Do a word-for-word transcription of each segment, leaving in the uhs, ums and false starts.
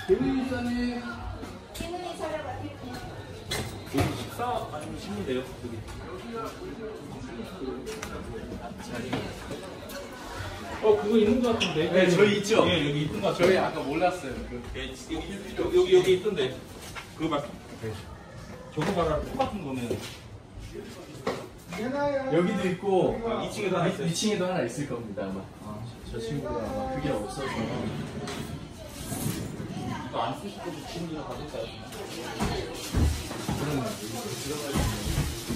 대리사님. 기능이 차려봐. 여기 식사 아니면 식문데요? 여기. 어 그거 있는 것 같은데. 네, 저희 있죠. 예 여기 있던 것 같아요. 저희 아까 몰랐어요. 그. 예, 여기 여기 여기 있던데. 그거 막 저거 봐라 똑같은 거는. 여기도 있고 아, 이 층에도 하나 있어요. 이 층에도 하나 있을 겁니다 아마. 아, 저 친구가 아마 그게 없어서. 이거 안 쓰실 거면 지금 그냥 가질까요? 그러면 여기 들어가 있는.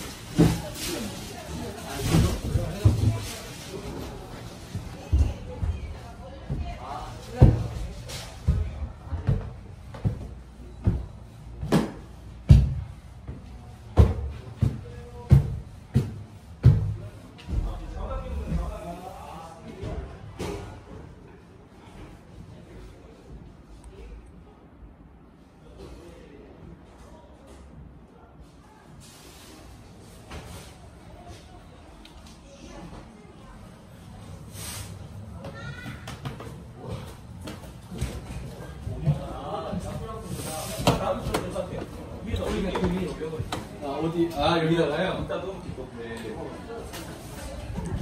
아 어디? 아 여기다가요? 이따 넣으면 될 것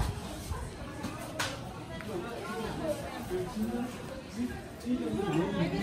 같네.